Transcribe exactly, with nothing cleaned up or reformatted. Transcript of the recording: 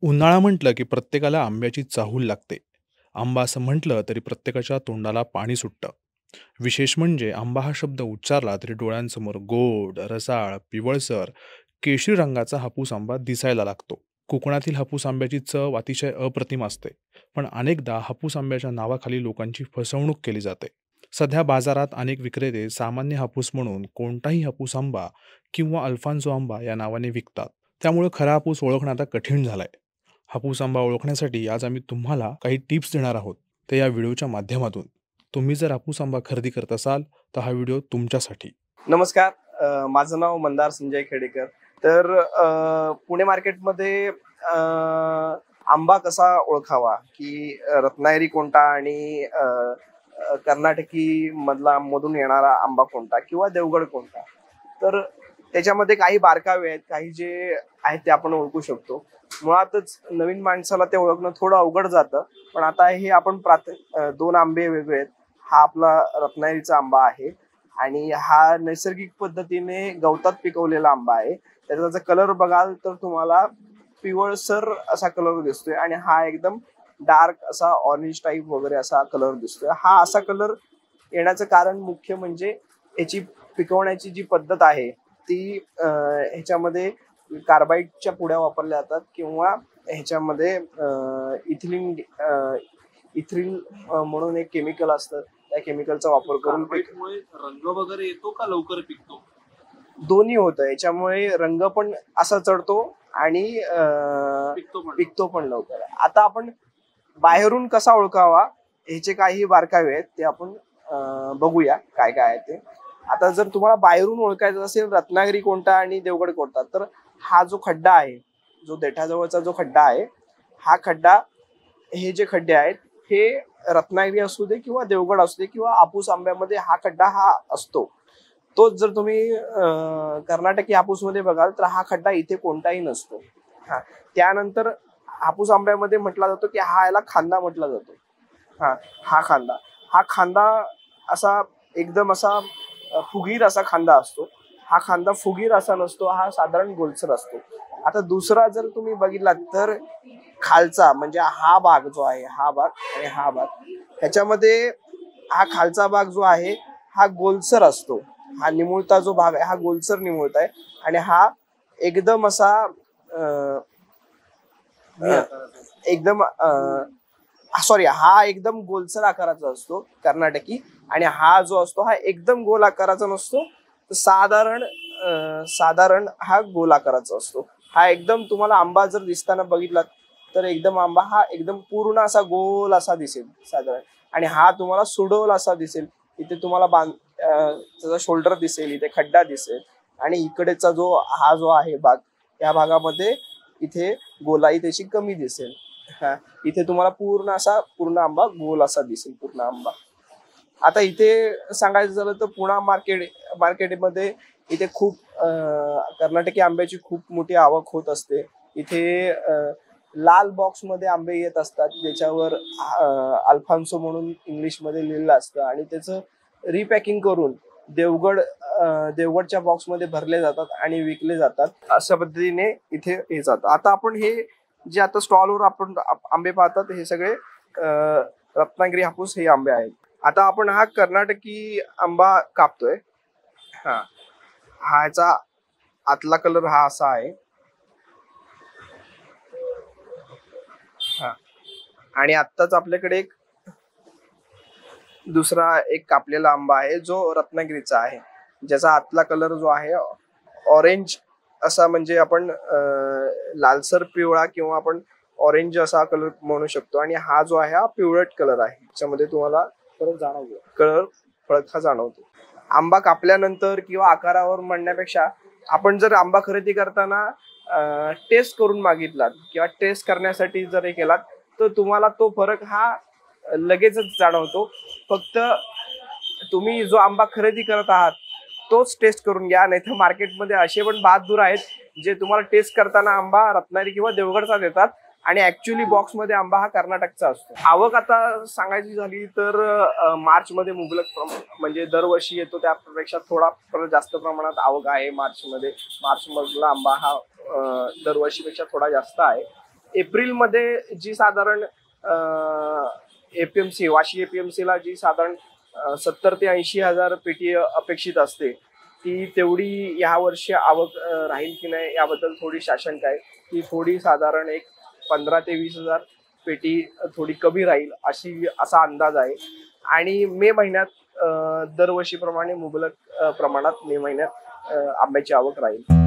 उन्हाळा म्हटलं की प्रत्येकाला आंब्याची चाहूल लागते. आंबा असं म्हटलं तरी प्रत्येकाच्या तोंडाला पाणी सुटतं. विशेष म्हणजे आंबा हा शब्द उच्चारला तरी डोळ्यांसमोर गोड, रसाळ, पिवळसर, केशरी रंगाचा हापूस आंबा दिसायला लागतो. कोकणातील हापूस आंब्याची चव अतिशय अप्रतिम असते. पण अनेकदा हापूस आंब्याच्या नावाखाली लोकांची फसवणूक केली जाते. सध्या बाजारात अनेक विक्रेते सामान्य हापूस म्हणून कोणताही हापूस आंबा किंवा अल्फान्सो आंबा या नावाने विकतात. त्यामुळे खरा हापूस ओळखणं आता कठीण झालंय. हापूस आंबा ओळखण्यासाठी आज आम्ही तुम्हाला काही टिप्स देणार आहोत, ते या व्हिडिओच्या माध्यमातून. तुम्ही जर हापूस आंबा खरेदी करत असाल तर हा व्हिडिओ तुमच्यासाठी. नमस्कार. अ, माझं नाव मंदार संजय खेडेकर. तर अ, पुणे मार्केटमध्ये अ, आंबा कसा ओळखावा, की रत्नागिरी कोणता आणि अ, अ, कर्नाटकी मधला मधून येणारा आंबा कोणता किंवा देवगड कोणता. तर त्याच्यामध्ये काही बारकावे आहेत, काही जे आहेत ते आपण ओळखू शकतो. मुळातच नवीन माणसाला ते ओळखणं थोडं अवघड जातं. पण आता हे आपण प्राथ अ, दोन आंबे वेगळे आहेत. हा आपला रत्नागिरीचा आंबा आहे आणि हा नैसर्गिक पद्धतीने गवतात पिकवलेला आंबा आहे. त्याचा जर कलर बघाल तर तुम्हाला पिवळसर असा कलर दिसतोय आणि हा एकदम डार्क असा ऑरेंज टाईप वगैरे असा कलर दिसतोय. हा असा कलर येण्याचं कारण मुख्य म्हणजे याची पिकवण्याची जी पद्धत आहे ती अ, ह्याच्यामध्ये कार्बाईडच्या पुड्या वापरल्या जातात किंवा ह्याच्यामध्ये इथिलीन इथ्रिल म्हणून एक केमिकल असतं. त्या केमिकलचा वापर करून कार्बाईडमुळे रंग वगैरे येतो का लवकर पिकतो? दोन्ही होतं. याच्यामुळे रंग पण असा चढतो आणि अं, पिकतो पण पिकतो पण लवकर. आता आपण बाहेरून कसा ओळखावा ह्याचे काही बारकावे आहेत ते आपण अं, बघूया काय काय आहे ते. आता जर तुम्हाला बाहेरून ओळखायचं असेल रत्नागिरी कोणता आणि देवगड कोणता, तर हा जो खड्डा आहे, जो देठाजवळचा जो खड्डा आहे, हा खड्डा, हे जे खड्डे आहेत हे रत्नागिरी असू दे किंवा देवगड असू दे किंवा हापूस आंब्यामध्ये हा खड्डा हा असतो. तोच जर तुम्ही अं, कर्नाटकी हापूसमध्ये बघाल तर हा खड्डा इथे कोणताही नसतो. हा त्यानंतर हापूस आंब्यामध्ये म्हटला जातो की हा याला खांदा म्हटला जातो. हा हा खांदा हा खांदा असा एकदम असा अ, फुगीर असा खांदा असतो. हा खांदा फुगीर असा नसतो, हा साधारण गोलसर असतो. आता दुसरा जर तुम्ही बघितला तर खालचा म्हणजे हा भाग जो आहे, हा भाग आणि हा भाग, ह्याच्यामध्ये हा खालचा भाग जो आहे हा गोलसर असतो. हा निमुळता जो भाग आहे हा गोलसर निमुळता आहे आणि हा एकदम असा अं, अं, एकदम सॉरी हा एकदम गोलसर आकाराचा असतो कर्नाटकी, आणि हा जो असतो हा एकदम गोल आकाराचा नसतो. तर साधारण अं, साधारण हा गोल आकाराचा असतो. हा एकदम तुम्हाला आंबा जर दिसताना बघितला तर एकदम आंबा हा एकदम पूर्ण असा गोल असा दिसेल साधारण, आणि हा तुम्हाला सुडोल असा दिसेल. इथे तुम्हाला बांध अं, त्याचा शोल्डर दिसेल, इथे खड्डा दिसेल, आणि इकडेचा जो हा जो आहे भाग, या भागामध्ये इथे गोलाई त्याची कमी दिसेल. हा इथे तुम्हाला पूर्ण असा पूर्ण आंबा गोल असा दिसेल पूर्ण आंबा. आता इथे सांगायचं झालं तर पुणा मार्केट मार्केटमध्ये इथे खूप अं, कर्नाटकी आंब्याची खूप मोठी आवक होत असते. इथे अं, लाल बॉक्स मध्ये आंबे येत असतात ज्याच्यावर अल्फान्सो म्हणून इंग्लिशमध्ये लिहिलेलं असतं, आणि त्याचं रिपॅकिंग करून देवगड अं, देवगडच्या बॉक्समध्ये भरले जातात आणि विकले जातात. अशा पद्धतीने इथे हे जातं. आता आपण हे जे आता स्टॉलवर आपण आंबे पाहतात हे सगळे अं, रत्नागिरी हापूस हे आंबे आहेत. आता आपण हा कर्नाटकी आंबा कापतोय. हा ह्याचा आतला कलर हा असा आहे. हा आणि आत्ताच आपल्याकडे एक दुसरा एक कापलेला आंबा आहे जो रत्नागिरीचा आहे, ज्याचा आतला कलर जो आहे ऑरेंज असा, म्हणजे आपण लालसर पिवळा किंवा आपण ऑरेंज असा कलर म्हणू शकतो, आणि हा जो आहे हा पिवळट कलर आहे. त्याच्यामध्ये तुम्हाला फरक जाणवतो, कलर फरक हा जाणवतो. आंबा कापल्यानंतर किंवा आकारावर म्हणण्यापेक्षा आपण जर आंबा खरेदी करताना टेस्ट करून मागितलात किंवा टेस्ट करण्यासाठी जर हे केलात तर तुम्हाला तो फरक हा लगेचच जाणवतो. फक्त तुम्ही जो आंबा खरेदी करत आहात तोच टेस्ट करून घ्या, नाही तर मार्केटमध्ये असे पण बहादूर आहेत जे तुम्हाला टेस्ट करताना आंबा रत्नागिरी किंवा देवगडचा देतात आणि ऍक्च्युअली बॉक्समध्ये आंबा हा कर्नाटकचा असतो. आवक आता सांगायची झाली तर मार्च मध्ये मुबलक म्हणजे दरवर्षी येतो त्यापेक्षा थोडा जास्त प्रमाणात आवक आहे मार्च मध्ये. मार्च मधला आंबा हा दरवर्षीपेक्षा थोडा जास्त आहे. एप्रिलमध्ये जी साधारण एपीएमसी वाशी एपीएमसी ला जी साधारण सत्तर ते ऐंशी हजार पेटी अपेक्षित असते, ती तेवढी या वर्षी आवक अ, राहील की नाही याबद्दल थोडी साशंक आहे. ती थोडी साधारण एक पंधरा ते वीस हजार पेटी थोडी कमी राहील अशी असा अंदाज आहे. आणि मे महिन्यात अ, दरवर्षीप्रमाणे मुबलक अ, प्रमाणात मे महिन्यात अ, आंब्याची आवक राहील.